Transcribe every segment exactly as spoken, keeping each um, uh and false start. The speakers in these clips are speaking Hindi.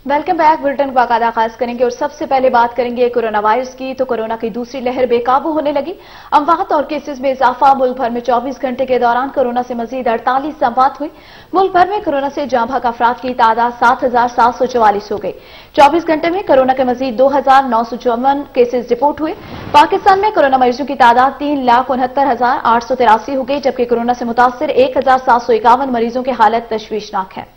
Welcome back. बुलेटिन का आगाज करेंगे और सबसे पहले बात करेंगे कोरोना वायरस की। तो कोरोना की दूसरी लहर बेकाबू होने लगी। अमवात और केसेस में इजाफा। मुल्क भर में चौबीस घंटे के दौरान कोरोना से मजीद अड़तालीस अमवात हुई। मुल्क भर में कोरोना से जाँ बहक अफराद की तादाद सात हजार सात सौ चौवालीस हो गई। चौबीस घंटे में कोरोना के मजीद दो हजार नौ सौ चौवन केसेज रिपोर्ट हुए। पाकिस्तान में कोरोना मरीजों की तादाद तीन लाख उनहत्तर हजार आठ सौ तिरासी हो गई, जबकि कोरोना से मुतासर एक हजार सात सौ इक्यावन मरीजों की हालत तशवीशनाक है।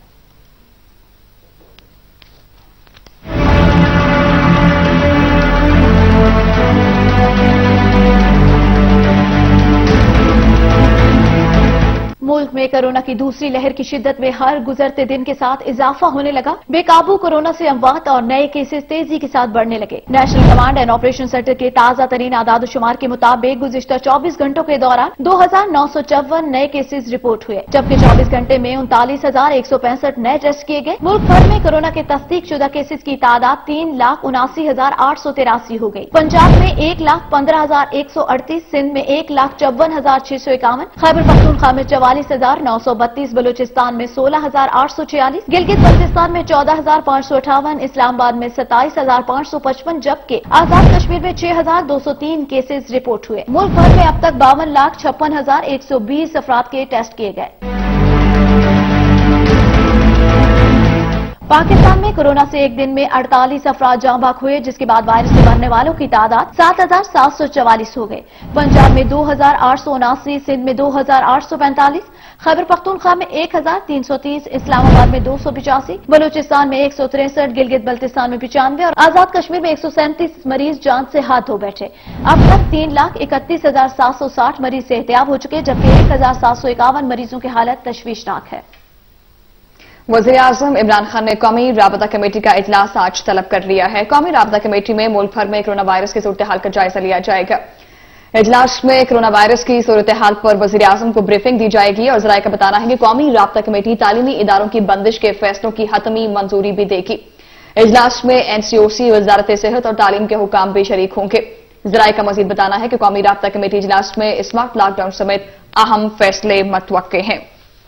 मुल्क में कोरोना की दूसरी लहर की शिद्दत में हर गुजरते दिन के साथ इजाफा होने लगा। बेकाबू कोरोना से अमवात और नए केसेस तेजी के साथ बढ़ने लगे। National command and operation centre के ताजा तरीन आदाद शुमार के मुताबिक गुज़िश्ता चौबीस घंटों के दौरान दो हजार नौ सौ चौवन नए केसेस रिपोर्ट हुए, जबकि चौबीस घंटे में उनतालीस हजार एक सौ पैंसठ नए टेस्ट किए गए। मुल्क भर में कोरोना के तस्दीक शुदा केसेस की तादाद तीन लाख उनासी हजार आठ सौ तिरासी हो गई। पंजाब में एक लाख पंद्रह हजार एक सौ अड़तीस, सिंध में एक लाख चौवन हजार छह सौ इक्यावन, खैबर पख्तूनख्वा में चवालीस हजार नौ सौ बत्तीस, बलूचिस्तान में सोलह हजार आठ सौ छियालीस, गिलगित बल्तिस्तान में चौदह हजार पांच सौ अठावन, इस्लामाबाद में सत्ताईस हजार पांच सौ पचपन, जबकि आजाद कश्मीर में छह हजार दो सौ तीन केसेज रिपोर्ट हुए। मुल्क भर में अब तक बावन लाख छप्पन हजार एक सौ बीस अफराद के टेस्ट किए गए। पाकिस्तान में कोरोना से एक दिन में अड़तालीस अफराद जाँ बहक हुए, जिसके बाद वायरस से मरने वालों की तादाद सात हजार सात सौ चवालीस हो गए। पंजाब में दो हजार आठ सौ उनासी, सिंध में दो हजार आठ सौ पैंतालीस, खैबर पख्तूनख्वा में एक हजार तीन सौ तीस, इस्लामाबाद में दो सौ पिचासी, बलूचिस्तान में एक सौ तिरसठ, गिलगित बल्तिस्तान में पिचानवे और आजाद कश्मीर में एक सौ सैंतीस मरीज जान से हाथ धो बैठे। अब तक तीन लाख इकतीस हजार सात सौ साठ मरीज सेहतियाब हो चुके, जबकि एक हजार सात सौ इक्यावन मरीजों की हालत तशवीशनाक है। वज़ीर आज़म इमरान खान ने कौमी राबता कमेटी का इजलास आज तलब कर लिया है। कौमी राबता कमेटी में मुल्क भर में कोरोना वायरस की सूरत हाल का जायजा लिया जाएगा। इजलास में कोरोना वायरस की सूरत हाल पर वज़ीर आज़म को ब्रीफिंग दी जाएगी और जराये का बताना है कि कौमी राबता कमेटी तालीमी इदारों की बंदिश के फैसलों की हतमी मंजूरी भी देगी। इजलास में एनसीओसी, वजारत सेहत और तालीम के हुकाम भी शरीक होंगे। जराये का मजीद बताना है कि कौमी राबता कमेटी इजलास में स्मार्ट लॉकडाउन समेत अहम फैसले मुतवक्के हैं।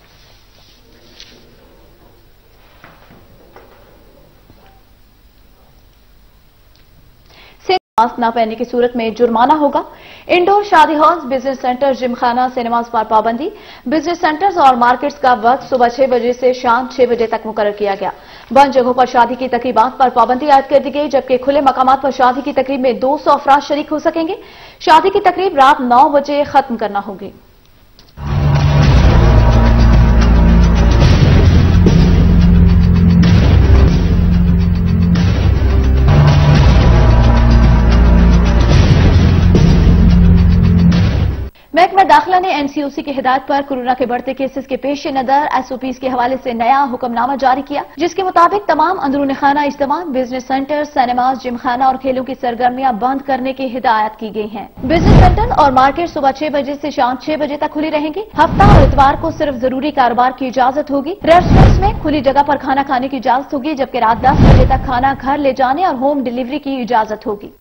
मास्क न पहनने की सूरत में जुर्माना होगा। इंडोर शादी halls, business centre, gymkhana, cinemas पर पाबंदी। बिजनेस सेंटर्स और मार्केट्स का वक्त सुबह छह बजे से शाम छह बजे तक मुकर्रर किया गया। बंद जगहों पर शादी की तकरीबात पर पाबंदी आयद कर दी गई, जबकि खुले मकामात पर शादी की तकरीब में दो सौ अफराद शरीक हो सकेंगे। शादी की तकरीब रात नौ बजे खत्म करना होगी। महकमा दाखिला ने एनसीओसी की हिदायत पर कोरोना के बढ़ते केसेस के पेश नजर एसओपीज के हवाले से नया हुक्मनामा जारी किया, जिसके मुताबिक तमाम अंदरूनी खाना इज्तिमा, बिजनेस सेंटर, सिनेमाज, जिम खाना और खेलों की सरगर्मियां बंद करने की हिदायत की गई है। बिजनेस सेंटर और मार्केट सुबह छह बजे से शाम छह बजे तक खुली रहेंगी। हफ्ता और इतवार को सिर्फ जरूरी कारोबार की इजाजत होगी। रेस्टोरेंट्स में खुली जगह पर खाना खाने की इजाजत होगी, जबकि रात दस बजे तक खाना घर ले जाने और होम डिलीवरी की इजाजत होगी।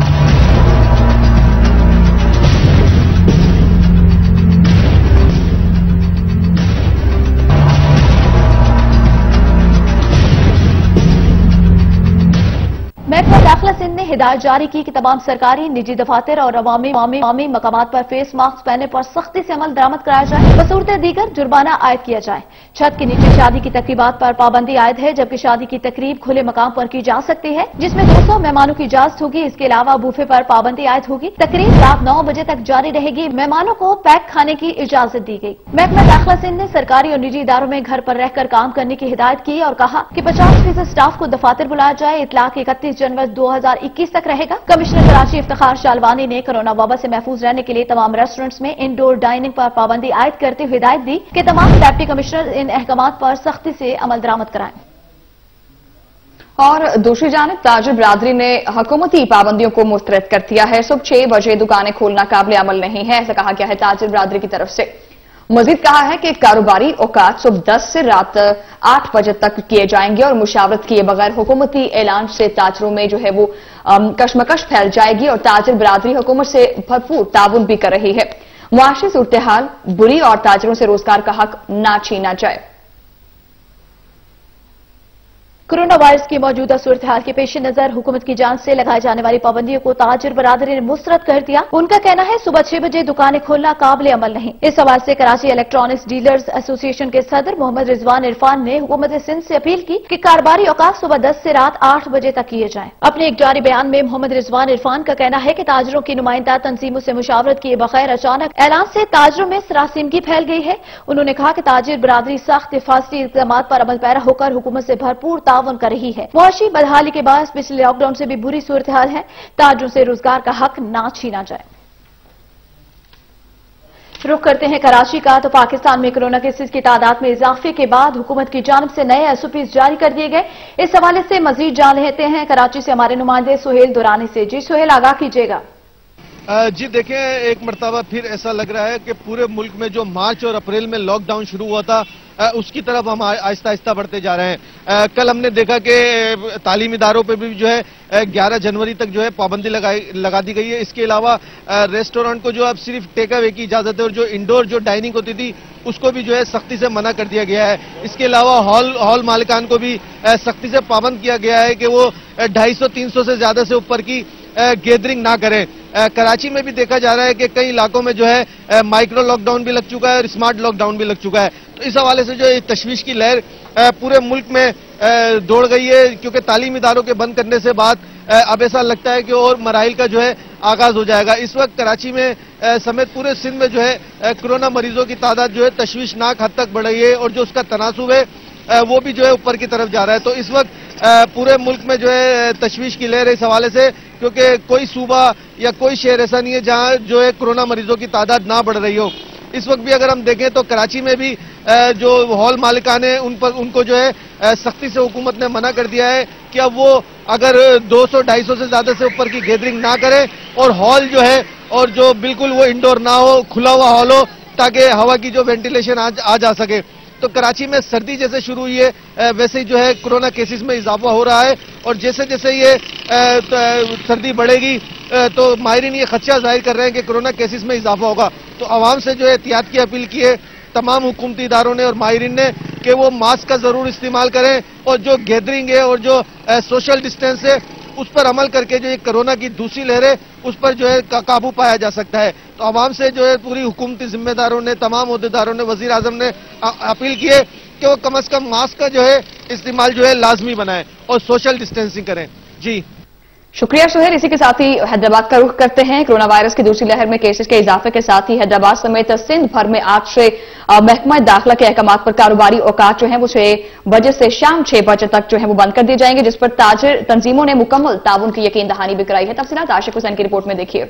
महकमा दाखिला सिंध ने हिदायत जारी की कि तमाम सरकारी, निजी दफातर और अवामी अवामी मकामात पर फेस मास्क पहनने पर सख्ती से अमल दरामद कराया जाए। बसूरत दीगर जुर्माना आयद किया जाए। छत के नीचे शादी की तकरीबात पर पाबंदी आयद है, जबकि शादी की तकरीब खुले मकाम पर की जा सकती है, जिसमें दो सौ मेहमानों की इजाजत होगी। इसके अलावा बूफे पर पाबंदी आयद होगी। तकरीब रात नौ बजे तक जारी रहेगी। मेहमानों को पैक खाने की इजाजत दी गई। महकमा दाखिला सिंध ने सरकारी और निजी इदारों में घर पर रहकर काम करने की हिदायत की और कहा कि पचास फीसद स्टाफ को दफातर बुलाया जाए। इतलाक इकतीस जनवरी दो हजार इक्कीस तक रहेगा। कमिश्नर कराची इफ्तिखार शालवानी ने कोरोना वबा से महफूज रहने के लिए तमाम रेस्टोरेंट्स में इंडोर डाइनिंग पर पाबंदी आयद करते हुए हिदायत दी कि तमाम डिप्टी कमिश्नर इन अहकामात पर सख्ती से अमल दरामद कराएं। और दूसरी जानिब ताजिर बिरादरी ने हुकूमती पाबंदियों को मुस्तरद कर दिया है। सुबह छह बजे दुकानें खोलना काबिल अमल नहीं है, ऐसा कहा गया है ताजिर बिरादरी की तरफ से। मजीद कहा है कि कारोबारी औकात सुबह दस से रात आठ बजे तक किए जाएंगे और मुशावरत किए बगैर हुकूमती ऐलान से ताजरों में जो है वो कशमकश फैल जाएगी और ताजिर बिरादरी हुकूमत से भरपूर ताउन भी कर रही है। मुआशी सूरत हाल बुरी और ताजरों से रोजगार का हक ना छीना जाए। कोरोना वायरस की मौजूदा सूरत हाल के पेश नजर हुकूमत की जांच से लगाई जाने वाली पाबंदियों को ताजिर बरादरी ने मुस्तरद कर दिया। उनका कहना है सुबह छह बजे दुकानें खोलना काबिल अमल नहीं। इस हवाले से कराची इलेक्ट्रॉनिक्स डीलर्स एसोसिएशन के सदर मोहम्मद रिजवान इरफान ने हुकूमत सिंध से अपील की कि कारोबारी औकात सुबह दस से रात आठ बजे तक किए जाएं। अपने एक जारी बयान में मोहम्मद रिजवान इरफान का कहना है कि ताजरों की नुमाइंदा तंजीमों से मुशावरत किए बगैर अचानक ऐलान से ताजरों में सरासिमगी फैल गई है। उन्होंने कहा कि ताजिर बरादरी सख्त हिफाजती इक़दाम पर अमल पैरा होकर हुकूमत से भरपूर तावन कर रही है। मुआशी बदहाली के बाद पिछले लॉकडाउन से भी बुरी सूरत हाल है। ताजरों से रोजगार का हक ना छीना जाए। रुख करते हैं कराची का, तो पाकिस्तान में कोरोना केसेस की तादाद में इजाफे के बाद हुकूमत की जानिब से नए एसओपीज जारी कर दिए गए। इस हवाले से मजीद जान लेते हैं कराची से हमारे नुमाइंदे सुहेल दुरानी से। जी सुहेल, आगाह कीजिएगा। जी देखें, एक मरतबा फिर ऐसा लग रहा है कि पूरे मुल्क में जो मार्च और अप्रैल में लॉकडाउन शुरू हुआ था उसकी तरफ हम आहिस्ता आहिस्ता बढ़ते जा रहे हैं। कल हमने देखा कि तालीमी इदारों पर भी जो है ग्यारह जनवरी तक जो है पाबंदी लगाई लगा दी गई है। इसके अलावा रेस्टोरेंट को जो अब सिर्फ टेक अवे की इजाजत है और जो इंडोर जो डाइनिंग होती थी उसको भी जो है सख्ती से मना कर दिया गया है। इसके अलावा हॉल हॉल मालिकान को भी सख्ती से पाबंद किया गया है कि वो ढाई सौ तीन सौ से ज्यादा से ऊपर की गैदरिंग ना करें। कराची में भी देखा जा रहा है कि कई इलाकों में जो है माइक्रो लॉकडाउन भी लग चुका है और स्मार्ट लॉकडाउन भी लग चुका है। तो इस हवाले से जो तशवीश की लहर पूरे मुल्क में दौड़ गई है, क्योंकि तालीमी इदारों के बंद करने से बाद अब ऐसा लगता है कि और मराइल का जो है आगाज हो जाएगा। इस वक्त कराची में समेत पूरे सिंध में जो है कोरोना मरीजों की तादाद जो है तशवीशनाक हद तक बढ़ रही है और जो उसका तनासुब है वो भी जो है ऊपर की तरफ जा रहा है। तो इस वक्त पूरे मुल्क में जो है तशवीश की लहर है इस हवाले से, क्योंकि कोई सूबा या कोई शहर ऐसा नहीं है जहां जो है कोरोना मरीजों की तादाद ना बढ़ रही हो। इस वक्त भी अगर हम देखें तो कराची में भी जो हॉल मालिकान है उन पर उनको जो है सख्ती से हुकूमत ने मना कर दिया है कि अब वो अगर दो सौ ढाई सौ से ज्यादा से ऊपर की गैदरिंग ना करें और हॉल जो है और जो बिल्कुल वो इंडोर ना हो, खुला हुआ हॉल हो, ताकि हवा की जो वेंटिलेशन आ, आ जा सके। तो कराची में सर्दी जैसे शुरू हुई है वैसे ही जो है कोरोना केसेस में इजाफा हो रहा है और जैसे जैसे ये सर्दी बढ़ेगी तो माहिरीन ये खदशा जाहिर कर रहे हैं कि कोरोना केसेस में इजाफा होगा। तो आवाम से जो है एहतियात की अपील की है तमाम हुकूमती इदारों ने और माहिरीन ने कि वो मास्क का जरूर इस्तेमाल करें और जो गैदरिंग है और जो सोशल डिस्टेंस है उस पर अमल करके जो ये कोरोना की दूसरी लहर है उस पर जो है का, काबू पाया जा सकता है। तो आवाम से जो है पूरी हुकूमती जिम्मेदारों ने, तमाम ओहदेदारों ने, वजीर आजम ने अपील की है कि वो कम अज कम मास्क का जो है इस्तेमाल जो है लाजमी बनाएं और सोशल डिस्टेंसिंग करें। जी शुक्रिया सुहेल। इसी के साथ ही हैदराबाद का रुख करते हैं। कोरोना वायरस की दूसरी लहर में केसेस के इजाफे के साथ ही हैदराबाद समेत सिंध भर में आज से महकमा दाखिला के अहकाम पर कारोबारी औकात जो है वो छह बजे से शाम छह बजे तक जो है वो बंद कर दिए जाएंगे, जिस पर ताजिर तंजीमों ने मुकम्मल ताउन की यकीन दहानी भी कराई है। तफसीलात आशिक हुसैन की रिपोर्ट में देखिए।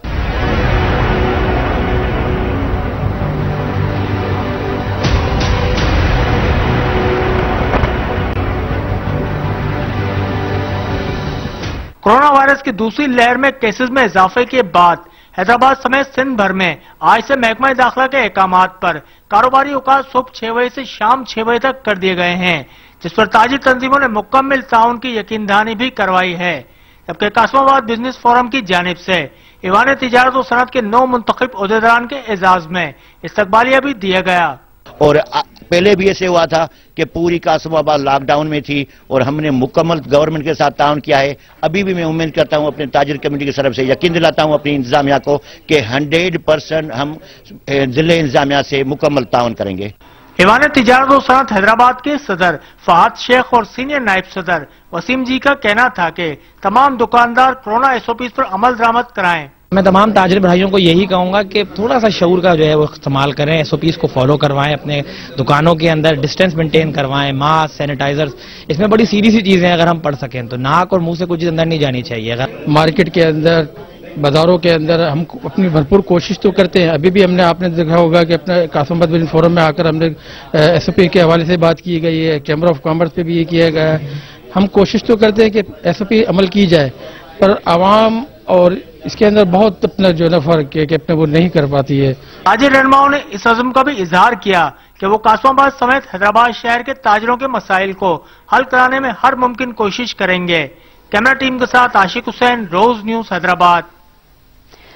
कोरोना वायरस की दूसरी लहर में केसेस में इजाफे के बाद हैदराबाद समेत सिंध भर में आज से महकमा दाखिला के अहकाम पर कारोबारी औकात सुबह छह बजे से शाम छह बजे तक कर दिए गए हैं, जिस पर ताजिर तंजीमों ने मुकम्मल ताउन की यकीन दहानी भी करवाई है। जबकि कासमाबाद बिजनेस फोरम की जानिब से ईवान तिजारत और सनत के नौ मुंतखब ओहदेदारान के एजाज में इस्तकबालिया भी दिया गया। और पहले भी ऐसे हुआ था कि पूरी कासमाबाद लॉकडाउन में थी और हमने मुकम्मल गवर्नमेंट के साथ ताउन किया है। अभी भी मैं उम्मीद करता हूं, अपने ताजिर कमेटी की तरफ से यकीन दिलाता हूं अपनी इंतजामिया को कि हंड्रेड परसेंट हम जिले इंतजामिया से मुकम्मल ताउन करेंगे। ईवान तिजारत और सनत हैदराबाद के सदर फहद शेख और सीनियर नायब सदर वसीम जी का कहना था कि तमाम दुकानदार कोरोना एसओपी पर अमल दरामद कराएं। मैं तमाम ताजिर भाइयों को यही कहूंगा कि थोड़ा सा शऊर का जो है वो इस्तेमाल करें, एसओपीज को फॉलो करवाएं, अपने दुकानों के अंदर डिस्टेंस मेंटेन करवाएं, मास्क, सैनिटाइजर्स। इसमें बड़ी सीधी सी चीजें हैं, अगर हम पढ़ सकें तो नाक और मुंह से कुछ चीज अंदर नहीं जानी चाहिए। अगर मार्केट के अंदर, बाजारों के अंदर हम अपनी भरपूर कोशिश तो करते हैं। अभी भी हमने आपने देखा होगा कि अपने कासमाबाद बिजनेस फोरम में आकर हमने एसओपी के हवाले से बात की गई है, चैम्बर ऑफ कॉमर्स पे भी ये किया गया है। हम कोशिश तो करते हैं कि एसओपी अमल की जाए, पर आवाम और इसके अंदर बहुत अपना जो है फर्क है कि अपने वो नहीं कर पाती है। ताजिर रहनुमाओं ने इस अज़्म का भी इजहार किया कि वो कासमाबाद समेत हैदराबाद शहर के ताजिरों के मसाइल को हल कराने में हर मुमकिन कोशिश करेंगे। कैमरा टीम के साथ आशिक हुसैन, रोज न्यूज, हैदराबाद।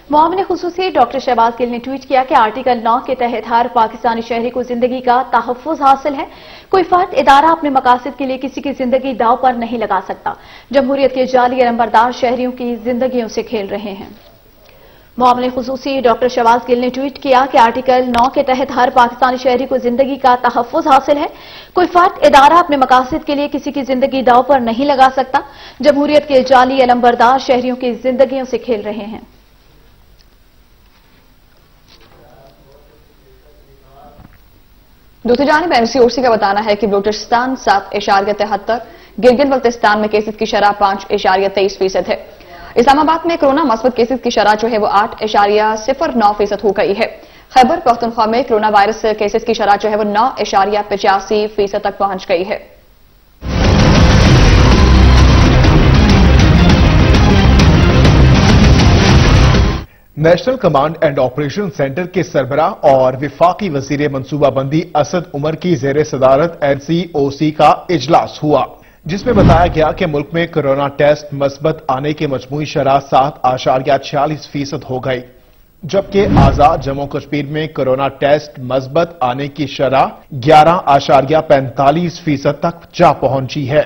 मुआविन खुसूसी डॉक्टर शहबाज गिल ने ट्वीट किया कि आर्टिकल नौ के तहत हर पाकिस्तानी शहरी को जिंदगी का तहफ्फुज हासिल है। कोई फर्द इदारा अपने मकासद के लिए किसी की जिंदगी दांव पर नहीं लगा सकता। जमहूरियत के जाली नंबरदार शहरियों की जिंदगियों से खेल रहे हैं। मुआविन खुसूसी डॉक्टर शहबाज गिल ने ट्वीट किया कि आर्टिकल नौ के तहत हर पाकिस्तानी शहरी को जिंदगी का तहफ्फुज हासिल है। कोई फर्द इदारा अपने मकासद के लिए किसी की जिंदगी दांव पर नहीं लगा सकता। जमहूरियत के जाली नंबरदार शहरियों की जिंदगियों से खेल रहे हैं। दूसरी जानिब एनसीओसी का बताना है कि बलूचिस्तान सात इशारिया तिहत्तर, गिलगित बल्तिस्तान में केसेस की शरह पांच इशारिया तेईस फीसद है। इस्लामाबाद में कोरोना मस्बत केसेस की शरह जो है वो आठ इशारिया सिफर नौ फीसद हो गई है। खैबर पख्तूनख्वा में कोरोना वायरस केसेस की शरह जो है वो नौ इशारिया पचासी फीसद तक पहुंच गई है। National command and operation centre के सरबराह और विफाकी वजीर मनसूबाबंदी असद उमर की जेर सदारत एनसीओसी का इजलास हुआ, जिसमें बताया गया कि मुल्क में कोरोना टेस्ट मस्बत आने की मजमूई शरह सात आशारिया छियालीस फीसद हो गई, जबकि आजाद जम्मू कश्मीर में कोरोना टेस्ट मस्बत आने की शरह ग्यारह आशारिया पैंतालीस फीसद तक जा पहुंची है।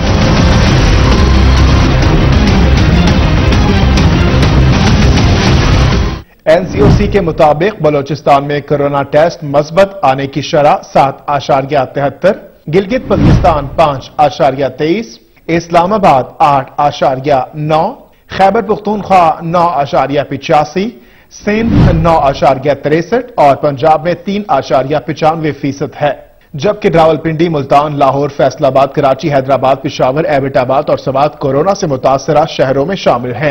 एनसीओसी के मुताबिक बलोचिस्तान में कोरोना टेस्ट मस्बत आने की शरह सात आशारिया तिहत्तर, गिलगित बल्तिस्तान पांच आशारिया तेईस, इस्लामाबाद आठ आशारिया नौ, खैबर पख्तूनख्वा नौ आशारिया पिचासी, सिंध नौ आशारिया तिरसठ और पंजाब में तीन आशारिया पिचानवे फीसद है। जबकि रावलपिंडी, मुल्तान, लाहौर, फैसलाबाद, कराची, हैदराबाद, पिशावर, एबटाबाद और सवात कोरोना से मुतासरा शहरों में शामिल हैं।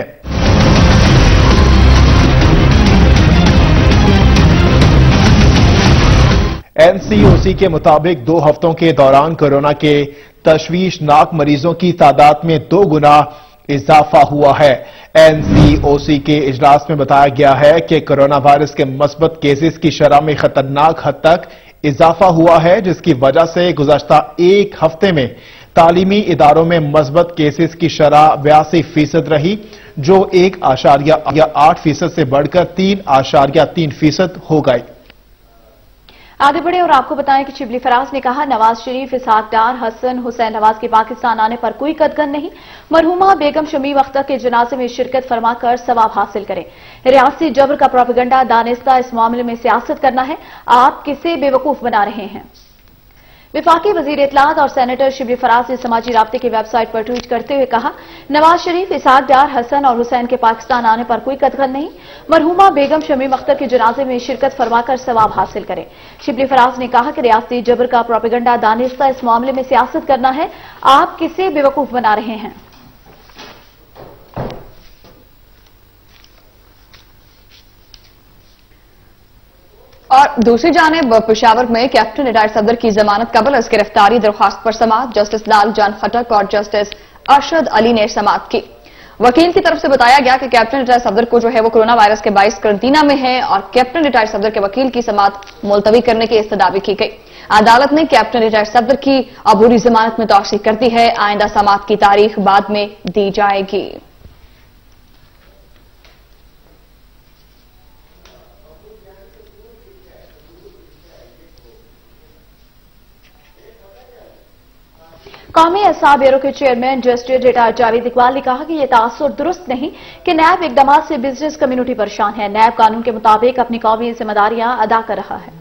एनसीओसी के मुताबिक दो हफ्तों के दौरान कोरोना के तशवीशनाक मरीजों की तादाद में दो गुना इजाफा हुआ है। एनसीओसी के इजलास में बताया गया है कि कोरोना वायरस के मस्बत केसेस की शरह में खतरनाक हद तक इजाफा हुआ है, जिसकी वजह से गुज़श्ता एक हफ्ते में तालीमी इदारों में मस्बत केसेस की शरह बयासी फीसद रही, जो एक आशारिया आठ फीसद से बढ़कर तीन आशारिया तीन फीसद हो गई। आगे बढ़े और आपको बताएं कि शिबली फराज ने कहा, नवाज शरीफ, इसहाक डार, हसन हुसैन नवाज के पाकिस्तान आने पर कोई कदगन नहीं। मरहुमा बेगम शमीम अख्तर के जनाजे में शिरकत फरमाकर सवाब हासिल करें। रियासती जबर का प्रोपेगेंडा दानिस्ता इस मामले में सियासत करना है। आप किसे बेवकूफ बना रहे हैं। विफाकी वजीर इत्तलात और सेनेटर शिबली फराज ने समाजी राब्ते की वेबसाइट पर ट्वीट करते हुए कहा, नवाज शरीफ, इसहाक डार, हसन और हुसैन के पाकिस्तान आने पर कोई कदगन नहीं। मरहुमा बेगम शमीम अख्तर के जनाजे में शिरकत फरमाकर सवाब हासिल करें। शिबली फराज ने कहा कि रियासती जबर का प्रोपेगेंडा दानिस्ता इस मामले में सियासत करना है। आप किसे बेवकूफ बना रहे हैं। और दूसरी जानिब पेशावर में कैप्टन रिटायर्ड सदर की जमानत कबल अज गिरफ्तारी दरख्वास्त पर समाअत जस्टिस लाल जान खटक और जस्टिस अरशद अली ने समाअत की। वकील की तरफ से बताया गया कि कैप्टन रिटायर्ड सदर को जो है वो कोरोना वायरस के बाइस करंटीना में है और कैप्टन रिटायर्ड सदर के वकील की समाअत मुलतवी करने की इस्तदाबी की गई। अदालत ने कैप्टन रिटायर्ड सदर की अबूरी जमानत में तौसीक कर दी है। आइंदा समाअत की तारीख बाद में दी जाएगी। कौमी असाब ब्यूरो के chairman justice retired Javed Iqbal ने कहा कि यह तासुर दुरुस्त नहीं कि नैब इकदाम से बिजनेस कम्युनिटी परेशान है। नैब कानून के मुताबिक अपनी कौमी जिम्मेदारियां अदा कर रहा है।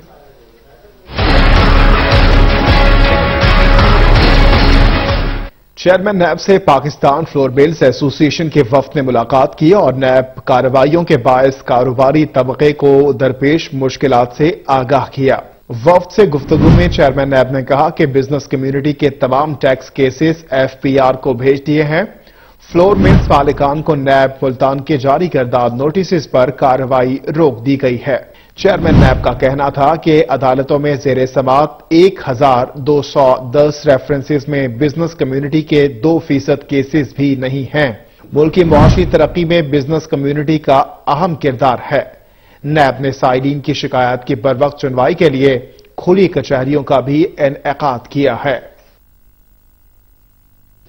चेयरमैन नैब से पाकिस्तान फ्लोर मिल्स एसोसिएशन के वफ्द ने मुलाकात की और नैब कार्रवाइयों के बायस कारोबारी तबके को दरपेश मुश्किलात से आगाह किया। वफ्द से गुफ्तगू में चेयरमैन नैब ने कहा कि बिजनेस कम्युनिटी के तमाम टैक्स केसेस एफपीआर को भेज दिए हैं। फ्लोर मिल्स मालिकान को नैब मुल्तान के जारी करदा नोटिस पर कार्रवाई रोक दी गई है। चेयरमैन नैब का कहना था कि अदालतों में जेर समाअत एक हजार दो सौ दस रेफरेंसेस में बिजनेस कम्युनिटी के दो फीसद केसेस भी नहीं हैं। मुल्क की मुआशी तरक्की में बिजनेस कम्युनिटी का अहम किरदार है। नैब ने साइलिन की शिकायत की बरवक्त सुनवाई के लिए खुली कचहरियों का भी इनेकाद किया है।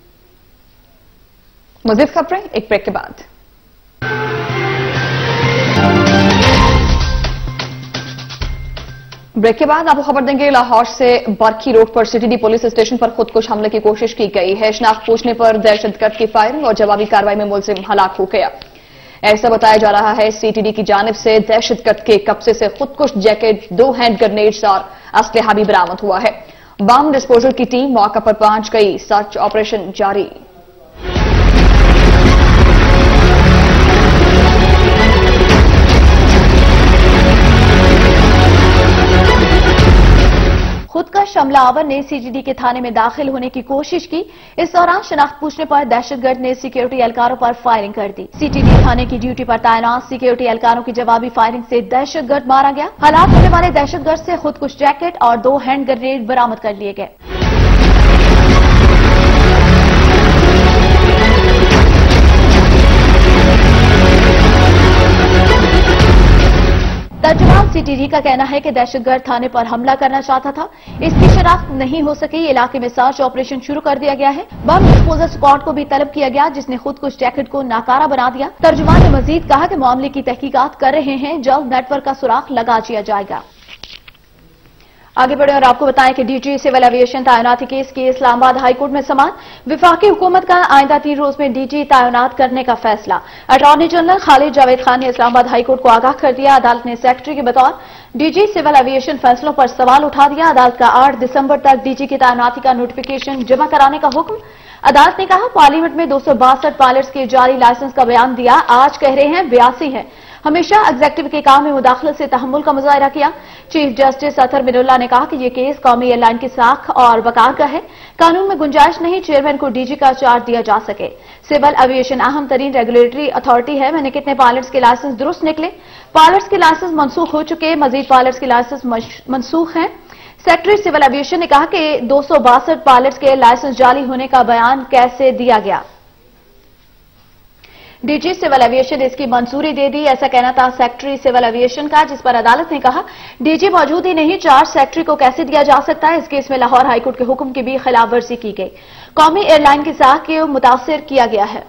मजीद खबरें एक ब्रेक के बाद। ब्रेक के बाद आपको खबर देंगे, लाहौर से बरखी रोड पर सीटीडी पुलिस स्टेशन पर खुदकुश हमले की कोशिश की गई है। शनाख्त पूछने पर दहशतगर्द की फायरिंग और जवाबी कार्रवाई में मुलजिम हलाक हो गया। ऐसा बताया जा रहा है सीटीडी की जानिब से दहशतगर्द के कब्जे से खुदकुश जैकेट, दो हैंड ग्रेनेड्स और असलहा भी बरामद हुआ है। बम डिस्पोजल की टीम मौका पर पहुंच गई, सर्च ऑपरेशन जारी। खुदकश हमलावर ने सीटीडी के थाने में दाखिल होने की कोशिश की। इस दौरान शनाख्त पूछने पर दहशतगर्द ने सिक्योरिटी एहलकारों पर फायरिंग कर दी। सीटीडी थाने की ड्यूटी पर तैनात सिक्योरिटी एहलकारों की जवाबी फायरिंग से दहशतगर्द मारा गया। हलाक होने वाले दहशतगर्द से खुदकुश जैकेट और दो हैंड ग्रेनेड बरामद कर लिए गए। तर्जुमान सीटीडी का कहना है कि दहशतगर्द थाने पर हमला करना चाहता था, इसकी शनाख्त नहीं हो सकी। इलाके में सर्च ऑपरेशन शुरू कर दिया गया है। बम डिस्पोजल स्क्वाड को भी तलब किया गया, जिसने खुदकुश जैकेट को नाकारा बना दिया। तर्जुमान ने मजीद कहा कि मामले की तहकीकात कर रहे हैं, जल्द नेटवर्क का सुराग लगा दिया जाएगा। आगे बढ़े और आपको बताएं कि डीजी सिविल एविएशन तैनाती केस की इस्लामाबाद हाईकोर्ट में समान। विफाकी हुकूमत का आइंदा तीन रोज में डीजी तैनात करने का फैसला। अटॉर्नी जनरल खालिद जावेद खान ने इस्लामाबाद हाईकोर्ट को आगाह कर दिया। अदालत ने सेक्रेटरी के बतौर डीजी सिविल एविएशन फैसलों पर सवाल उठा दिया। अदालत का आठ दिसंबर तक डीजी की तैनाती का नोटिफिकेशन जमा कराने का हुक्म। अदालत ने कहा, पार्लियामेंट में दो सौ बासठ पायलट्स के जारी लाइसेंस का बयान दिया, आज कह रहे हैं बयासी है। हमेशा एग्जीक्यूटिव के काम में मुदाखलत से तहम्मुल का मुजाहरा किया। चीफ जस्टिस अतर मिनुल्लाह ने कहा कि यह केस कौमी एयरलाइन की साख और वकार का है। कानून में गुंजाइश नहीं चेयरमैन को डीजी का चार्ज दिया जा सके। सिविल एविएशन अहम तरीन रेगुलेटरी अथॉरिटी है। मैंने कितने पायलट्स के लाइसेंस दुरुस्त निकले? पायलट्स के लाइसेंस मनसूख हो चुके, मजीद पायलट्स के लाइसेंस मनसूख हैं। सेक्रेटरी सिविल एविएशन ने कहा कि दो सौ बासठ पायलट्स के लाइसेंस जाली होने का बयान कैसे दिया गया? डीजी सिविल एविएशन ने इसकी मंजूरी दे दी, ऐसा कहना था सेक्रेटरी सिविल एविएशन का, जिस पर अदालत ने कहा डीजी मौजूद ही नहीं, चार्ज सेक्रेटरी को कैसे दिया जा सकता है। इस केस में लाहौर हाईकोर्ट के हुक्म की भी खिलाफवर्जी की गई। कौमी एयरलाइन की साख को मुतासिर किया गया है।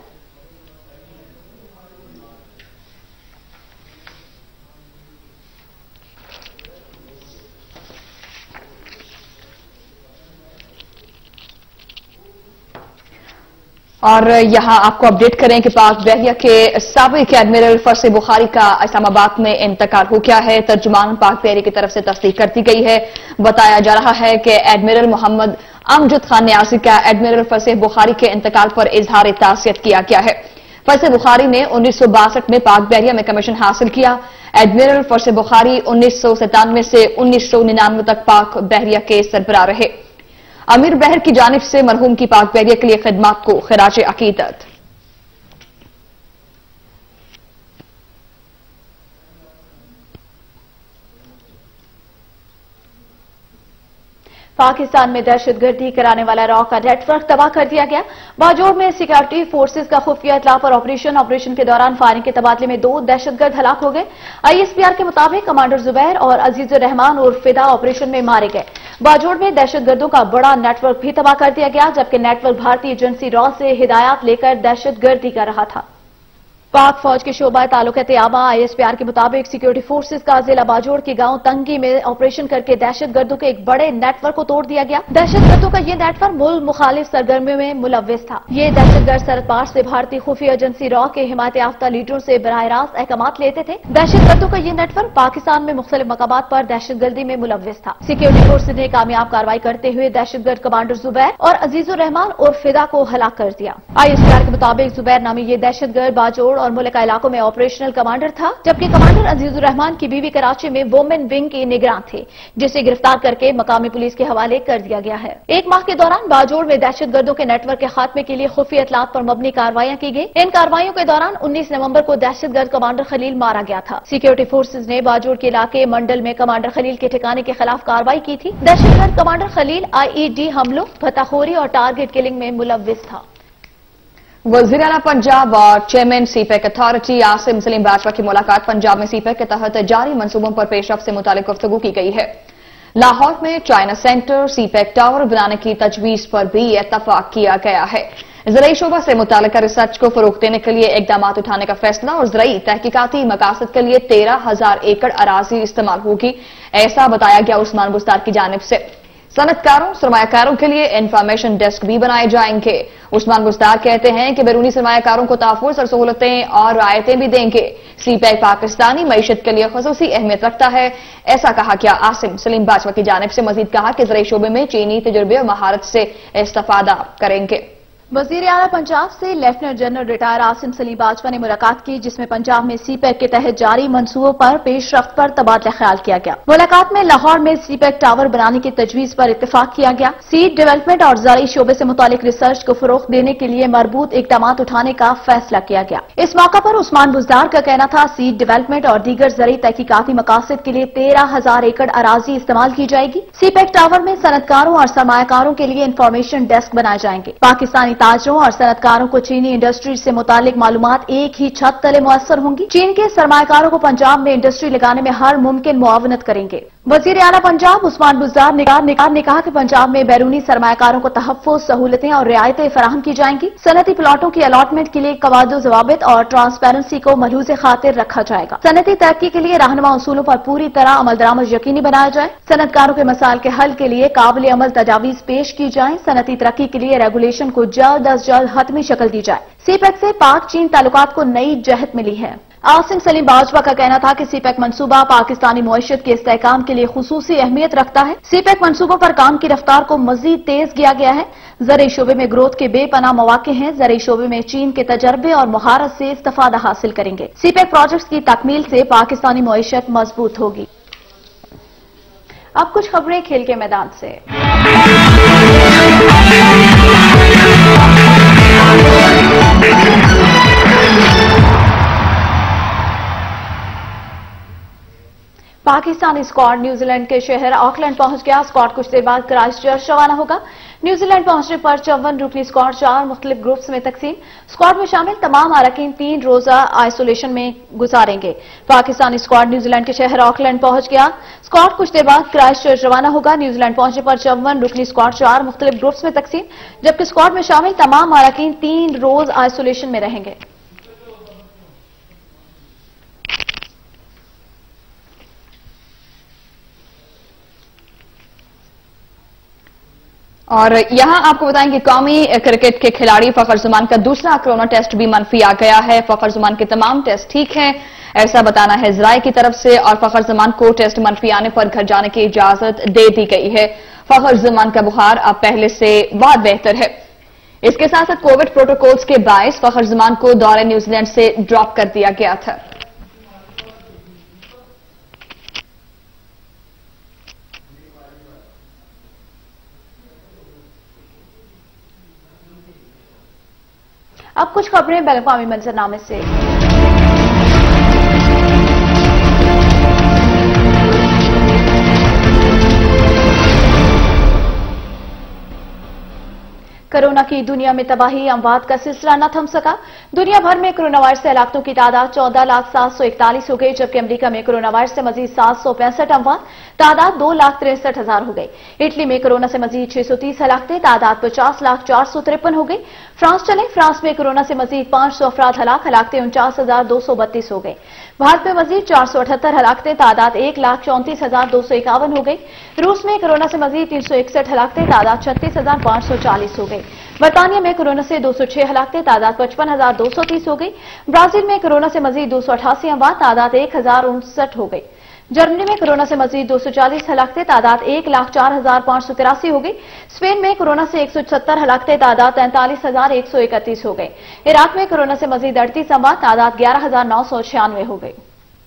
और यहां आपको अपडेट करें कि पाक बहरिया के साबिक एडमिरल फरसे बुखारी का इस्लामाबाद में इंतकाल हो गया है। तर्जुमान पाक बहरिया की तरफ से तस्दीक कर दी गई है। बताया जा रहा है कि एडमिरल मोहम्मद अमजद खान न्यासी का एडमिरल फरसे बुखारी के इंतकाल पर इजहार तासियत किया गया है। फरसे बुखारी ने उन्नीस सौ बासठ में पाक बहरिया में कमीशन हासिल किया। एडमिरल फरसे बुखारी उन्नीस सौ सतानवे से उन्नीस सौ निन्यानवे तक पाक बहरिया के सरबराह रहे। अमीर बहर की जानिब से मरहूम की पाक बहरिया के लिए खिदमत को खिराज अकीदत। पाकिस्तान में दहशतगर्दी कराने वाला रॉ का नेटवर्क तबाह कर दिया गया। बाजोड़ में सिक्योरिटी फोर्सेज का खुफिया इतला पर ऑपरेशन ऑपरेशन के दौरान फायरिंग के तबादले में दो दहशतगर्द हलाक हो गए। आईएसपीआर के मुताबिक कमांडर जुबैर और अजीजुर रहमान उर्फ फिदा ऑपरेशन में मारे गए। बाजोड़ में दहशतगर्दों का बड़ा नेटवर्क भी तबाह कर दिया गया, जबकि नेटवर्क भारतीय एजेंसी रॉ से हिदायत लेकर दहशतगर्दी कर रहा था। पाक फौज के शोबा तालुकात आमा आईएसपीआर के मुताबिक सिक्योरिटी फोर्सेज का जिला बाजोड़ के गांव तंगी में ऑपरेशन करके दहशतगर्दों के एक बड़े नेटवर्क को तोड़ दिया गया। दहशतगर्दों का यह नेटवर्क मुल्क मुखालिफ सरगर्मियों में मुलव्विस था। ये दहशतगर्द सरपार से भारतीय खुफिया एजेंसी रॉ के हिमायत याफ्ता लीडरों से बराह रास्त अहकामात लेते थे। दहशतगर्दों का यह नेटवर्क पाकिस्तान में मुख्तलिफ मकामात पर दहशतगर्दी में मुलव्विस था। सिक्योरिटी फोर्सेज ने कामयाब कार्रवाई करते हुए दहशतगर्द कमांडर जुबैर और अजीजुर रहमान और फिदा को हलाक कर दिया। आईएसपीआर के मुताबिक जुबैर नामी ये दहशतगर्द बाजोड़ और मुल्का इलाकों में ऑपरेशनल कमांडर था, जबकि कमांडर अजीजुर रहमान की बीवी कराची में वोमेन विंग की निगरान थे, जिसे गिरफ्तार करके मकामी पुलिस के हवाले कर दिया गया है। एक माह के दौरान बाजोड़ में दहशतगर्दों के नेटवर्क के खात्मे के लिए खुफिया इतलात पर मबनी कार्रवाइयां की गई। इन कार्रवाइयों के दौरान उन्नीस नवंबर को दहशतगर्द कमांडर खलील मारा गया था। सिक्योरिटी फोर्सेज ने बाजोड़ के इलाके मंडल में कमांडर खलील के ठिकाने के खिलाफ कार्रवाई की थी। दहशतगर्द कमांडर खलील आईईडी हमलों, फताखोरी और टारगेट किलिंग में मुलव्विस था। वज़ीर आला पंजाब और chairman CPEC authority Asim Saleem Bajwa की मुलाकात पंजाब में सीपैक के तहत जारी मंसूबों पर पेशरफ्त से मुतालिक गुफ्तगू की गई है। लाहौर में चाइना सेंटर, सीपैक टावर बनाने की तजवीज पर भी इत्तफाक किया गया है। ज़राई शोबा से मुतालिका रिसर्च को फरोग देने के लिए इकदाम उठाने का फैसला और ज़राई तहकीकाती मकासद के लिए तेरह हजार एकड़ अराजी इस्तेमाल होगी, ऐसा बताया गया उस्मान बुज़दार की जानिब से। सनतकारों सरमायाकारों के लिए इंफॉर्मेशन डेस्क भी बनाए जाएंगे। उस्मान बुज़दार कहते हैं कि बैरूनी सरमायाकारों को तहफ़्फ़ुज़ और सहूलतें और रायतें भी देंगे। सी पैक पाकिस्तानी मईशत के लिए ख़ुसूसी अहमियत रखता है, ऐसा कहा गया। आसिम सलीम बाजवा की जानिब से मजीद कहा कि ज़राई शोबे में चीनी तजुर्बे और महारत से इस्तेफादा करेंगे। वज़ीर आला पंजाब से lieutenant general retired Asim Saleem Bajwa ने मुलाकात की, जिसमें पंजाब में सी पैक के तहत जारी मंसूबों पर पेशरफ्त पर तबादला ख्याल किया गया। मुलाकात में लाहौर में सी पैक टावर बनाने की तजवीज पर इत्तेफाक किया गया। सीड डेवलपमेंट और ज़राई शोबे से मुतालिक रिसर्च को फरोग देने के लिए मरबूत इकदाम उठाने का फैसला किया गया। इस मौका पर उस्मान बुज़दार का कहना था, सीड डेवलपमेंट और दीगर ज़राई तहकीकाती मकासद के लिए तेरह हजार एकड़ अराजी इस्तेमाल की जाएगी। सी पैक टावर में सनतकारों और सरमायाकारों के लिए इंफॉर्मेशन डेस्क बनाए जाएंगे। पाकिस्तानी ताजरों और सनतकारों को चीनी इंडस्ट्री से मुतालिक मालूमात एक ही छत तले मुयस्सर होंगी। चीन के सरमायाकारों को पंजाब में इंडस्ट्री लगाने में हर मुमकिन मुआवनत करेंगे। वज़ीर आला पंजाब उस्मान बुज़दार ने कहा कि पंजाब में बैरूनी सरमायाकारों को तहफ़्फ़ुज़, सहूलतें और रियायतें फराहम की जाएंगी। सनती प्लाटों की अलॉटमेंट के लिए कवायद ज़वाबित और ट्रांसपेरेंसी को मलहूज़ खातिर रखा जाएगा। सनती तरक्की के लिए रहनुमा उसूलों पर पूरी तरह अमल दरामद यकीनी बनाया जाए। सनतकारों के मसाइल के हल के लिए काबिल अमल तजावीज पेश की जाए। सनती तरक्की के लिए रेगुलेशन को जल्द अज जल्द हतमी शक्ल दी जाए। सी पैक से पाक चीन ताल्लुकात को नई जहत मिली है। आसिम सलीम बाजवा का कहना था कि सी पैक मंसूबा पाकिस्तानी मुआशरत के इस्तेहकाम के लिए खुसूसी अहमियत रखता है। सी पैक मंसूबों पर काम की रफ्तार को मजीद तेज किया गया है। ज़राई शोबे में ग्रोथ के बेपनाह मौके हैं। ज़राई शोबे में चीन के तजर्बे और महारत से इस्तेफादा हासिल करेंगे। सी पैक प्रोजेक्ट्स की तकमील से पाकिस्तानी मुआशरत मजबूत होगी। अब कुछ खबरें खेल के मैदान से। पाकिस्तानी स्क्वाड न्यूजीलैंड के शहर ऑकलैंड पहुंच गया। स्क्वाड कुछ देर बाद क्राइस्टचर्च रवाना होगा। न्यूजीलैंड पहुंचने पर चौवन रुकनी स्क्वाड चार मुख्तलिफ ग्रुप्स में तकसीम। स्क्वाड में शामिल तमाम अरकान तीन रोजा आइसोलेशन में गुजारेंगे। पाकिस्तानी स्क्वाड न्यूजीलैंड के शहर ऑकलैंड पहुंच गया। स्क्वाड कुछ देर बाद क्राइस्टचर्च रवाना होगा। न्यूजीलैंड पहुंचने पर चौवन रुकनी स्क्वाड चार मुख्तलिफ ग्रुप्स में तकसीम, जबकि स्क्वाड में शामिल तमाम अरकान तीन रोज आइसोलेशन में रहेंगे। और यहां आपको बताएं कि कौमी क्रिकेट के खिलाड़ी फखर जुमान का दूसरा कोरोना टेस्ट भी मनफी आ गया है। फखर जुमान के तमाम टेस्ट ठीक हैं, ऐसा बताना है ज़राई की तरफ से, और फखर जुमान को टेस्ट मनफी आने पर घर जाने की इजाजत दे दी गई है। फखर जुमान का बुखार अब पहले से बहुत बेहतर है। इसके साथ साथ कोविड प्रोटोकॉल्स के बायस फखर जुमान को दौरे न्यूजीलैंड से ड्रॉप कर दिया गया था। अब कुछ खबरें बैनुल-अक़वामी मंजरनामे से। कोरोना की दुनिया में तबाही अमवात का सिलसिला न थम सका। दुनिया भर में कोरोना वायरस से हलाकतों की तादाद चौदह लाख सात सौ इकतालीस हो गई, जबकि अमेरिका में कोरोना वायरस से मजीद सात सौ पैंसठ अमवात, तादाद दो लाख तिरसठ हजार हो गई। इटली में कोरोना से मजीद छह सौ तीस हलाकतें, तादाद पचास लाख चार सौ तिरपन हो गई। फ्रांस चले, फ्रांस में कोरोना से मजीद पांच सौ अफराद हलाक, हलाकतें उनचास हजार दो सौ बत्तीस हो गई। भारत में मजीद चार सौ अठहत्तर हलाकतें, तादाद एक लाख चौंतीस हजार दो सौ इक्यावन हो गई। रूस में कोरोना से मजीद तीन सौ इकसठ हलाकतें, तादाद छत्तीस हजार पांच सौ चालीस हो गई। बरतानिया में कोरोना से दो सौ छह हलाकतें, तादाद पचपन हजार दो सौ तीस हो गई। ब्राजील में कोरोना से मजीद दो सौ अठासी अमवात, तादाद एक हजार उनसठ हो गई। जर्मनी में कोरोना से मजीद दो सौ चालीस हलाकतें, तादाद एक लाख चार हजार पांच सौ तिरासी हो गई। स्पेन में कोरोना से एक सौ सत्तर हलाकतें, तादाद तैंतालीस हजार एक सौ इकतीस हो गई। इराक में कोरोना से मजीद अड़तीस अमवात, तादाद ग्यारह हजार नौ सौ छियानवे हो गई।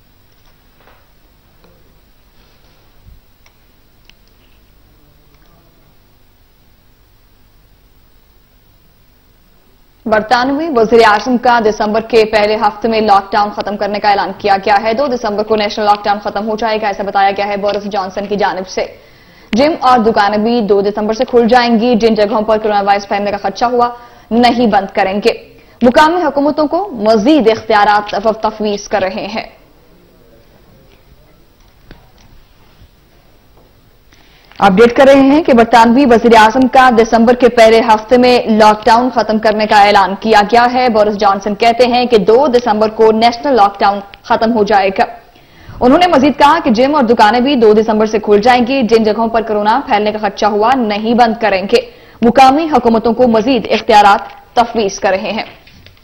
बरतानवी वज़ीर आज़म का दिसंबर के पहले हफ्ते में लॉकडाउन खत्म करने का ऐलान किया गया है। दो दिसंबर को नेशनल लॉकडाउन खत्म हो जाएगा, ऐसा बताया गया है बोरिस जॉनसन की जानिब से। जिम और दुकानें भी दो दिसंबर से खुल जाएंगी। जिन जगहों पर कोरोना वायरस फैलने का खदशा हुआ नहीं बंद करेंगे। मुकामी हुकूमतों को मजीद इख्तियारात तफवीज कर रहे हैं। अपडेट कर रहे हैं कि बरतानवी वजीर आजम का दिसंबर के पहले हफ्ते में लॉकडाउन खत्म करने का ऐलान किया गया है। बोरिस जॉनसन कहते हैं कि दो दिसंबर को नेशनल लॉकडाउन खत्म हो जाएगा। उन्होंने मजीद कहा कि जिम और दुकानें भी दो दिसंबर से खुल जाएंगी। जिन जगहों पर कोरोना फैलने का खदशा हुआ नहीं बंद करेंगे। मुकामी हुकूमतों को मजीद इख्तियारात तफवीज कर रहे हैं।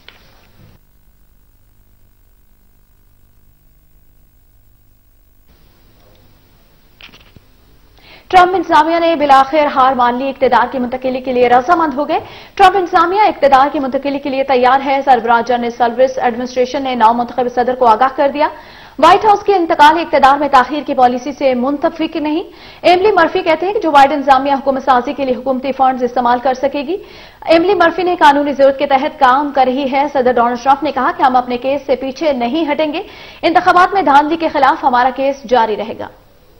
ट्रंप इंतजामिया ने बिलाखिर हार मान ली, इक्तदार की मुंतकिली के लिए रजामंद हो गए। ट्रंप इंतजामिया इक्तदार की मुंतकिली के लिए तैयार है। सरबराह जनरल सर्विस एडमिनिस्ट्रेशन ने नौ मुंतखब सदर को आगाह कर दिया। व्हाइट हाउस के इंतकाल इक्तदार में ताखीर की पॉलिसी से मुंतफिक नहीं। एमली मर्फी कहते हैं कि जो बाइडेन इंतजामिया हुकूमत साजी के लिए हुकूमती फंड इस्तेमाल कर सकेगी। एमली मर्फी ने कानूनी जरूरत के तहत काम कर रही है। सदर डोनाल्ड ट्रंप ने कहा कि हम अपने केस से पीछे नहीं हटेंगे। इंतखाबात में धांधली के खिलाफ हमारा केस जारी रहेगा।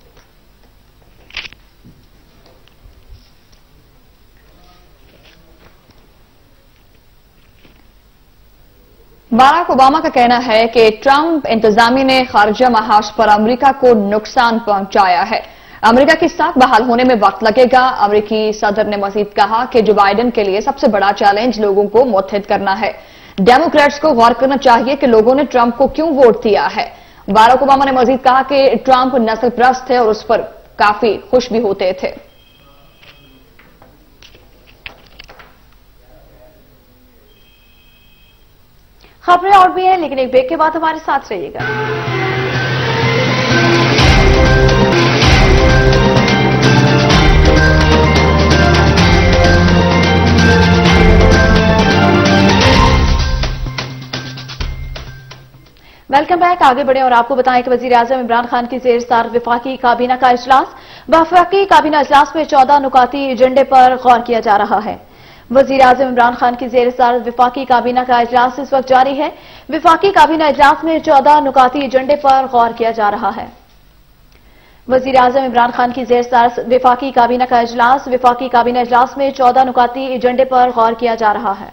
बाराक ओबामा का कहना है कि ट्रंप इंतजामिया ने खारजा महाज पर अमेरिका को नुकसान पहुंचाया है। अमेरिका की साख बहाल होने में वक्त लगेगा। अमेरिकी सदर ने मजीद कहा कि जो बाइडेन के लिए सबसे बड़ा चैलेंज लोगों को मुत्तहिद करना है। डेमोक्रेट्स को गौर करना चाहिए कि लोगों ने ट्रंप को क्यों वोट दिया है। बाराक ओबामा ने मजीद कहा कि ट्रंप नस्ल परस्त थे और उस पर काफी खुश भी होते थे। खबरें और भी हैं, लेकिन एक ब्रेक के बाद हमारे साथ रहिएगा। Welcome back. आगे बढ़े और आपको बताएं कि वजीर आजम इमरान खान की जेर सदारत वफाकी काबीना का इजलास। वफाकी काबीना इजलास में चौदह नुकाती एजेंडे पर गौर किया जा रहा है। वजीर आजम इमरान खान की जेर सदारत विफाकी काबीना का इजलास इस वक्त जारी है। विफाकी काबीना इजलास में चौदह नुकाती एजेंडे पर गौर किया जा रहा है। वजीर आजम इमरान खान की जेर सदारत विफाकी काबीना का इजलास। विफाकी काबीना इजलास में चौदह नुकाती एजेंडे पर गौर किया जा रहा है।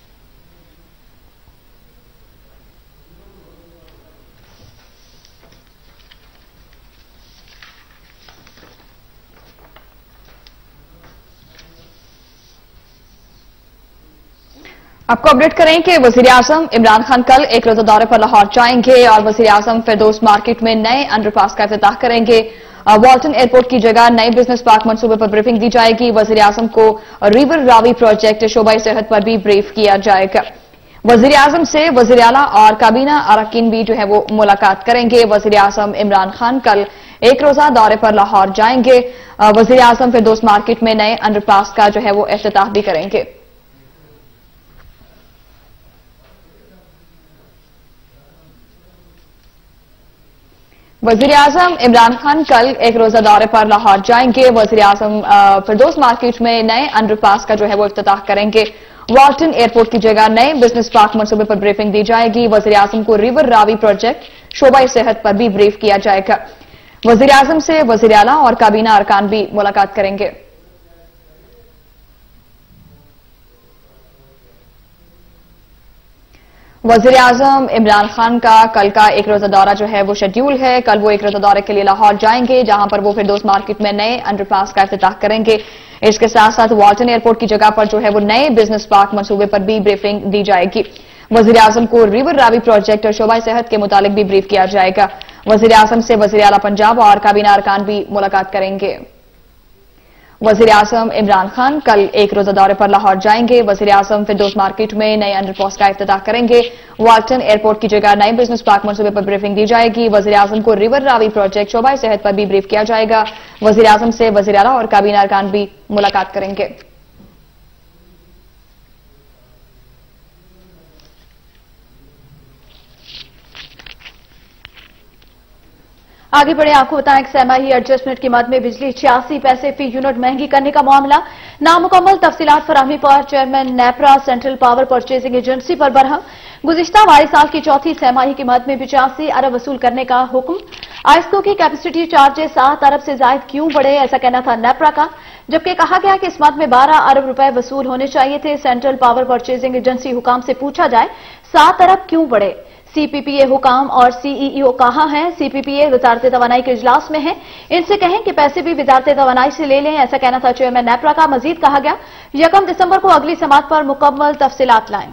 आपको अपडेट करें कि वजीर आजम इमरान खान कल एक रोजा दौरे पर लाहौर जाएंगे और वजीर आजम फिरदौस मार्केट में नए अंडरपास का इफ्तिताह करेंगे। वाल्टन एयरपोर्ट की जगह नए बिजनेस पार्क मंसूबे पर ब्रीफिंग दी जाएगी। वजीर आजम को रिवर रावी प्रोजेक्ट शोबाई सेहत पर भी ब्रीफ किया जाएगा। वजीर आजम से वजीर आला और काबीना अरकान भी जो है वो मुलाकात करेंगे। वजीर आजम इमरान खान कल एक रोजा दौरे पर लाहौर जाएंगे। वजीर आजम फिरदौस मार्केट में नए अंडरपास का जो है वो इफ्तिताह भी करेंगे। वजीर आजम इमरान खान कल एक रोजा दौरे पर लाहौर जाएंगे। वजीर आजम फिरदौस मार्केट में नए अंडरपास का जो है वो इफ्तिताह करेंगे। वाल्टन एयरपोर्ट की जगह नए बिजनेस पार्क मंसूबे पर ब्रीफिंग दी जाएगी। वजीर आजम को रिवर रावी प्रोजेक्ट शोबाई सेहत पर भी ब्रीफ किया जाएगा। वजीर आजम से वजीर आला और काबीना अरकान भी मुलाकात करेंगे। वजीर आजम इमरान खान का कल का एक रोजा दौरा जो है वो शेड्यूल है। कल वो एक रोजा दौरे के लिए लाहौर जाएंगे, जहां पर वो फिरदौस मार्केट में नए अंडरपास का इफ्तिताह करेंगे। इसके साथ साथ वाल्टन एयरपोर्ट की जगह पर जो है वो नए बिजनेस पार्क मंसूबे पर भी ब्रीफिंग दी जाएगी। वजीर आजम को रिवर रावी प्रोजेक्ट और शोबाई सेहत के मुतालिक भी ब्रीफ किया जाएगा। वजीर आजम से वजीर आला पंजाब और काबीना अरकान भी मुलाकात करेंगे। वजीर आजम इमरान खान कल एक रोजा दौरे पर लाहौर जाएंगे। वजीर आजम फिरदौस मार्केट में नए अंडरपास का इफ्तिताह करेंगे। वाल्टन एयरपोर्ट की जगह नए बिजनेस पार्क मंसूबे पर ब्रीफिंग दी जाएगी। वजीर आजम को रिवर रावी प्रोजेक्ट शोबाई सेहत पर भी ब्रीफ किया जाएगा। वजीर आजम से वजीर आला और काबीना अरकान भी मुलाकात करेंगे। आगे बढ़े, आपको बताएं कि सहमाही एडजस्टमेंट की मद में बिजली छियासी पैसे फी यूनिट महंगी करने का मामला। नामुकम्मल तफसीलात फराहमी पर chairman NEPRA central power purchasing agency पर बरहम। गुज़िश्ता माली साल की चौथी सहमाही की मद में पिचासी अरब वसूल करने का हुक्म। आइस्को की कैपेसिटी चार्जेस सात अरब से जायद क्यों बढ़े, ऐसा कहना था नेपरा का, जबकि कहा गया कि इस मद में बारह अरब रुपए वसूल होने चाहिए थे। सेंट्रल पावर परचेजिंग एजेंसी हुकाम से पूछा जाए सात अरब क्यों बढ़े। सीपीपीए हुकाम और सीईओ कहां हैं? सीपीपीए वजारत तवानाई के इजलास में है, इनसे कहें कि पैसे भी वजारत तवानाई से ले लें, ऐसा कहना था चेयरमैन नेपरा का। मजीद कहा गया यकम दिसंबर को अगली समात पर मुकम्मल तफसीलात लाएं।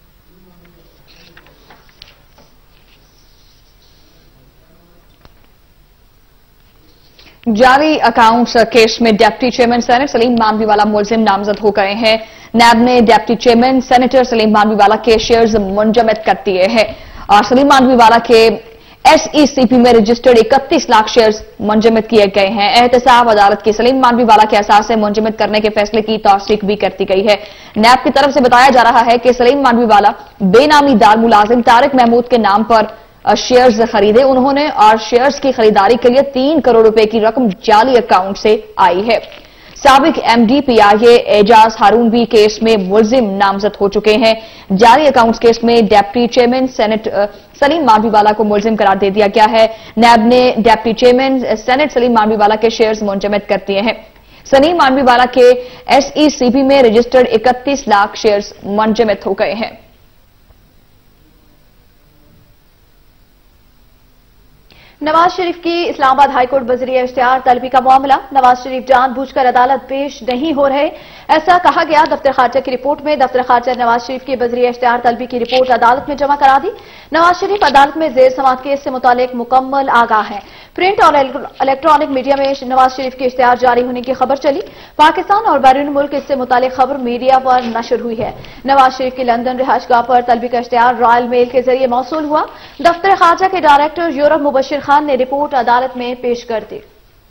जारी अकाउंट्स केस में deputy chairman senate Saleem Mandviwalla मुलजिम नामजद हो गए हैं। नैब ने deputy chairman senator Saleem Mandviwalla के शेयर्स मुंजमद कर दिए हैं और सलीम मानवीवाला के एसईसीपी में रजिस्टर्ड इकतीस लाख शेयर्स मुंजमद किए गए हैं। एहतसाब अदालत की सलीम मानवीवाला के असास से मुंजमद करने के फैसले की तौसीक भी कर दी गई है। नैब की तरफ से बताया जा रहा है कि सलीम मानवीवाला बेनामी दार मुलाजिम तारिक महमूद के नाम पर शेयर्स खरीदे उन्होंने और शेयर्स की खरीदारी के लिए तीन करोड़ रुपए की रकम जाली अकाउंट से आई है। साबिक एमडी पीआईए एजाज हारून भी केस में मुलजिम नामजद हो चुके हैं। जारी अकाउंट्स केस में deputy chairman senate Saleem Mandviwalla को मुलजिम करार दे दिया गया है। नैब ने deputy chairman senate Saleem Mandviwalla के शेयर्स मुंजमद कर दिए हैं। सलीम मानवीवाला के एसईसीपी में रजिस्टर्ड इकतीस लाख शेयर्स मुंजमद हो गए हैं। नवाज शरीफ की इस्लामाबाद हाईकोर्ट बजरिया इश्तिहार तलबी का मामला। नवाज शरीफ जानबूझकर अदालत पेश नहीं हो रहे, ऐसा कहा गया दफ्तर खारजा की रिपोर्ट में। दफ्तर खारजा ने नवाज शरीफ की बजरिया इश्तिहार तलबी की रिपोर्ट अदालत में जमा करा दी। नवाज शरीफ अदालत में जेर समात केस से मुतालिक मुकम्मल आगाह है। प्रिंट और इलेक्ट्रॉनिक मीडिया में नवाज शरीफ के इश्तिहार जारी होने की खबर चली। पाकिस्तान और बैरून मुल्क इससे मुतालिक खबर मीडिया पर नशर हुई है। नवाज शरीफ की लंदन रिहाइशगाह पर तलबी का इश्तिहार रॉयल मेल के जरिए मौसूल हुआ। दफ्तर खारजा के डायरेक्टर यूरोप मुबशिर खान ने रिपोर्ट अदालत में पेश कर दी।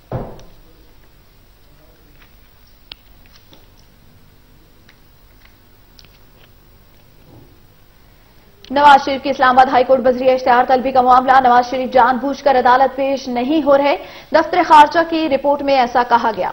नवाज शरीफ की इस्लामाबाद हाईकोर्ट बजरिया इश्तिहार तलबी का मामला। नवाज शरीफ जानबूझकर अदालत पेश नहीं हो रहे, दफ्तर खारजा की रिपोर्ट में ऐसा कहा गया।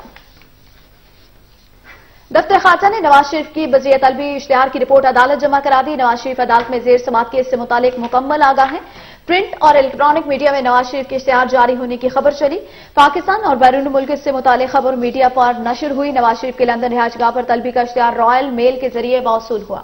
दफ्तर खारजा ने नवाज शरीफ की बजरिया तलबी इश्तिहार की रिपोर्ट अदालत जमा करा दी। नवाज शरीफ अदालत में जेर समात केस से मुतालिक मुकम्मल आगाह है। प्रिंट और इलेक्ट्रॉनिक मीडिया में नवाज शरीफ के इश्तिहार जारी होने की खबर चली। पाकिस्तान और बैरून मुल्क इससे मुतालिक खबर मीडिया पर नशर हुई। नवाज शरीफ के लंदन रिहाइशगाह पर तलबी का इश्तिहार रॉयल मेल के जरिए मौसूल हुआ।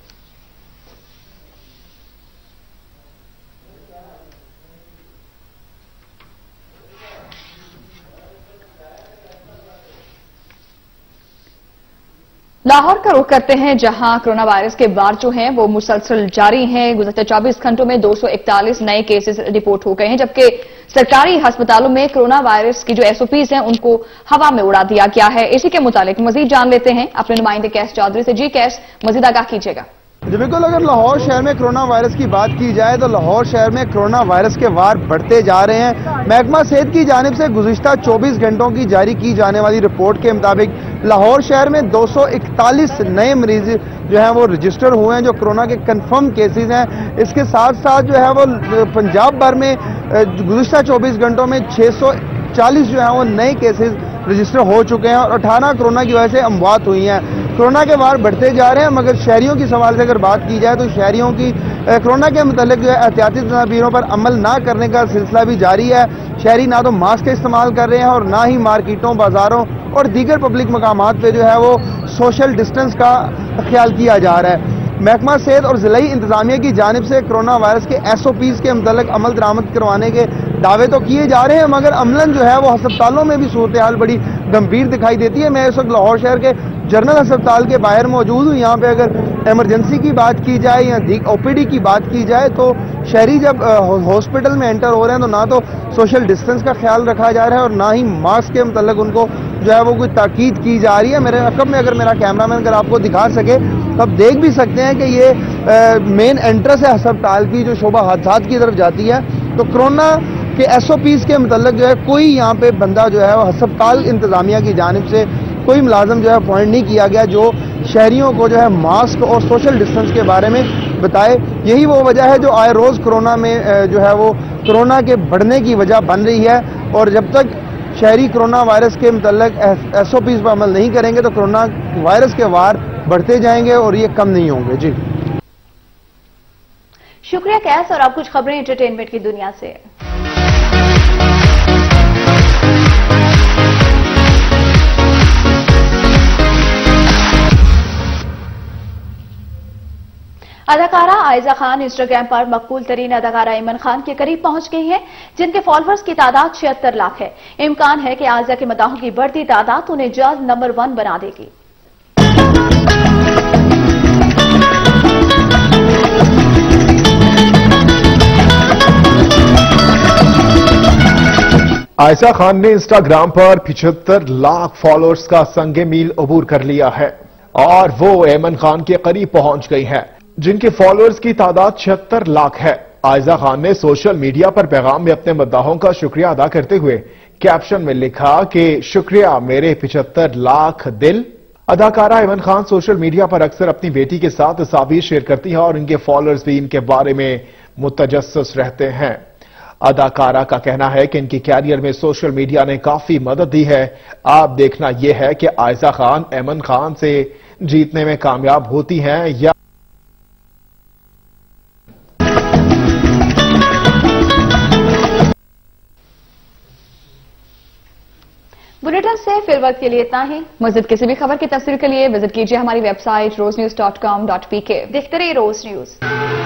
लाहौर का रुख करते हैं, जहां कोरोना वायरस के वार जो हैं वो मुसलसल जारी हैं। गुज़श्ता चौबीस घंटों में दो सौ इकतालीस नए केसेस रिपोर्ट हो गए हैं, जबकि सरकारी अस्पतालों में कोरोना वायरस की जो एसओपीज हैं उनको हवा में उड़ा दिया गया है। इसी के मुतालिक मजीद जान लेते हैं अपने नुमाइंदे कैस चौधरी से। जी कैस, मजीद आगाह कीजिएगा। जी बिल्कुल, अगर लाहौर शहर में कोरोना वायरस की बात की जाए तो लाहौर शहर में कोरोना वायरस के वार बढ़ते जा रहे हैं। महकमा सेहत की जानिब से गुज़िश्ता चौबीस घंटों की जारी की जाने वाली रिपोर्ट के मुताबिक लाहौर शहर में दो सौ इकतालीस नए मरीज जो हैं वो रजिस्टर हुए हैं, जो कोरोना के कंफर्म केसेस हैं। इसके साथ साथ जो है वो पंजाब भर में गुज़िश्ता चौबीस घंटों में छह सौ चालीस जो है वो नए केसेस रजिस्टर हो चुके हैं और अठारह कोरोना की वजह से अमवात हुई हैं। कोरोना के वार बढ़ते जा रहे हैं, मगर शहरियों की सवाल से अगर बात की जाए तो शहरियों की कोरोना के मतलब जो है एहतियाती तदबीरों पर अमल ना करने का सिलसिला भी जारी है। शहरी ना तो मास्क का इस्तेमाल कर रहे हैं और ना ही मार्केटों, बाजारों और दीगर पब्लिक मकामात पे जो है वो सोशल डिस्टेंस का ख्याल किया जा रहा है। महकमा सेहत और जिलाई इंतजामिया की जानिब से कोरोना वायरस के एसओपीज के मुतल्लिक अमल दरामद करवाने के दावे तो किए जा रहे हैं, मगर अमलन जो है वो अस्पतालों में भी सूरत हाल बड़ी गंभीर दिखाई देती है। मैं इस वक्त लाहौर शहर के जनरल अस्पताल के बाहर मौजूद हूँ। यहाँ पे अगर इमरजेंसी की बात की जाए या ओपीडी की बात की जाए तो शहरी जब हॉस्पिटल में एंटर हो रहे हैं तो ना तो सोशल डिस्टेंस का ख्याल रखा जा रहा है और ना ही मास्क के मुतल्लिक उनको जो है वो कोई ताकीद की जा रही है। मेरे रकम में अगर मेरा कैमरामैन अगर आपको दिखा सके तो आप देख भी सकते हैं कि ये मेन एंट्रेंस है अस्पताल की, जो शोभा हादसात की तरफ जाती है। तो कोरोना के एसओपीज के मुतल्लिक जो है कोई यहाँ पे बंदा जो है वो अस्पताल इंतजामिया की जानिब से कोई मुलाजम जो है अपॉइंट नहीं किया गया जो शहरियों को जो है मास्क और सोशल डिस्टेंस के बारे में बताए। यही वो वजह है जो आए रोज कोरोना में जो है वो कोरोना के बढ़ने की वजह बन रही है। और जब तक शहरी कोरोना वायरस के मुतल्लिक एसओपीज पर अमल नहीं करेंगे तो कोरोना वायरस के वार बढ़ते जाएंगे और ये कम नहीं होंगे। जी शुक्रिया कैस। और अब कुछ खबरें एंटरटेनमेंट की दुनिया से। अदाकारा आयजा खान इंस्टाग्राम पर मकबूल तरीन अदाकारा इमन खान के करीब पहुंच गई हैं, जिनके फॉलोअर्स की तादाद छिहत्तर लाख है। इम्कान है कि आयजा के मदाहों की बढ़ती तादाद उन्हें जल्द नंबर वन बना देगी। आयशा खान ने इंस्टाग्राम पर पिछहत्तर लाख फॉलोअर्स का संगे मील अबूर कर लिया है और वो ऐमन खान के करीब पहुंच गई हैं, जिनके फॉलोअर्स की तादाद छिहत्तर लाख है। आयशा खान ने सोशल मीडिया पर पैगाम में अपने मद्दाहों का शुक्रिया अदा करते हुए कैप्शन में लिखा कि शुक्रिया मेरे पिछहत्तर लाख दिल। अदाकारा ऐमन खान सोशल मीडिया पर अक्सर अपनी बेटी के साथ तस्वीर शेयर करती है और इनके फॉलोअर्स भी इनके बारे में मुतजस्सिस रहते हैं। अदाकारा का कहना है कि इनकी कैरियर में सोशल मीडिया ने काफी मदद दी है। आप देखना यह है कि आयशा खान ऐमन खान से जीतने में कामयाब होती हैं या बुलेटिन से फिर वक्त के लिए इतना ही। मज़ीद किसी भी खबर की तफसील के लिए विजिट कीजिए हमारी website Roze news dot com dot P K. देखते रहिए रोज न्यूज।